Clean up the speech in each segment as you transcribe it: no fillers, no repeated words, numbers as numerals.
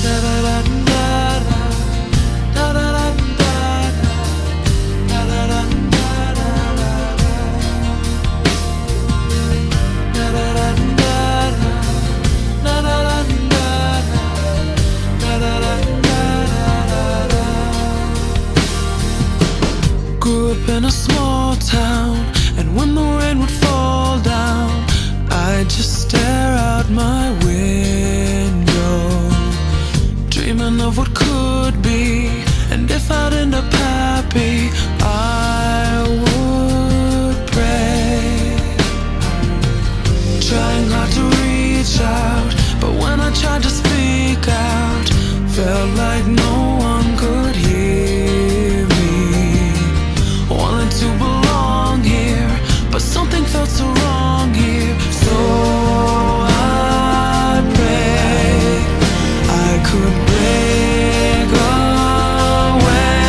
Grew up in a small town, and when the rain would fall down, I'd just stare out my window, dreaming of what could be. And if I'd end up happy, I would pray, trying hard to reach out, but when I tried to speak out, felt like no one could hear me. Wanted to belong here, but something felt so wrong here. So I pray I could break away.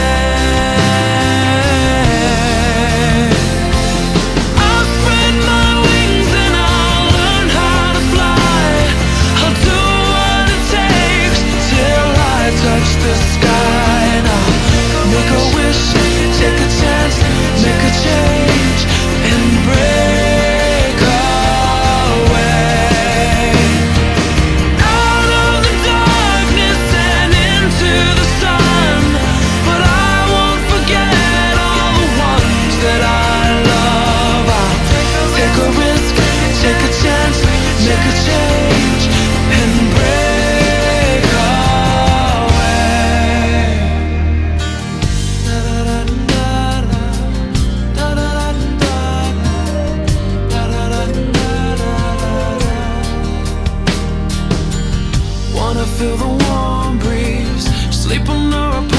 I'll spread my wings and I'll learn how to fly. I'll do what it takes till I touch the sky. And I'll make a wish, take a chance, make a change, and break away. Out of the darkness and into the sun. But I won't forget all the ones that I love. I'll take a risk, take a chance, make a change, and break away. Wanna feel the warm breeze, sleep under a